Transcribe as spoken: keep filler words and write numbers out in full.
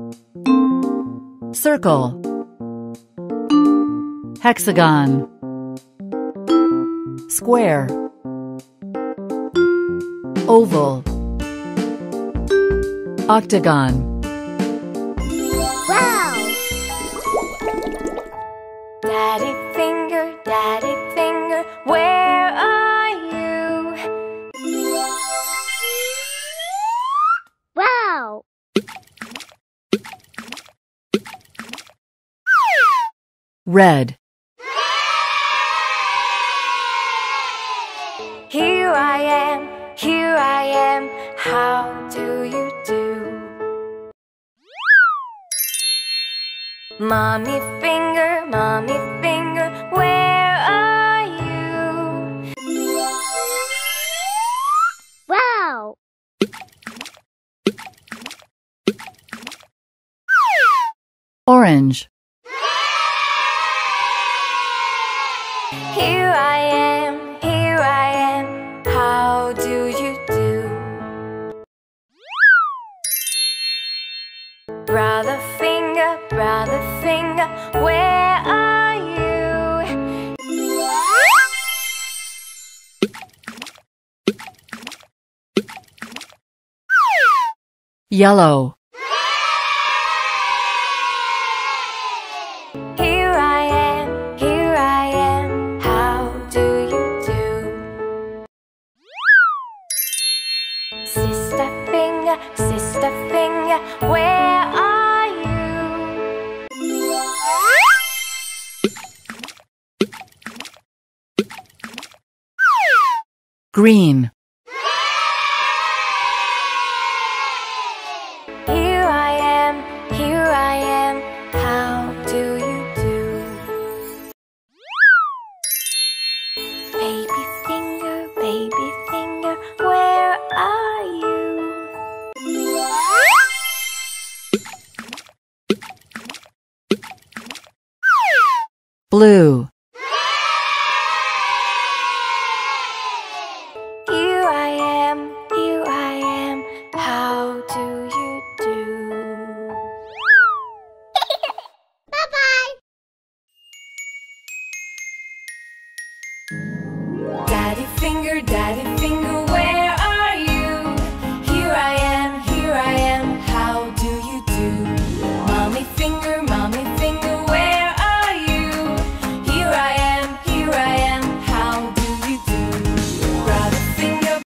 Circle. Hexagon. Square. Oval. Octagon. Wow! Daddy finger, daddy finger, where are you? Wow! Red. Here I am, here I am, how do you do? Mommy finger, mommy finger, where are you? Wow! Orange. Here I am, here I am, how do you do? Brother finger, brother finger, where are you? Yellow. Here I am, here I am, how do you do? Sister finger, sister finger, where are you? Green. Here I am, here I am, how do you do? Baby finger, baby finger, where are you? Blue.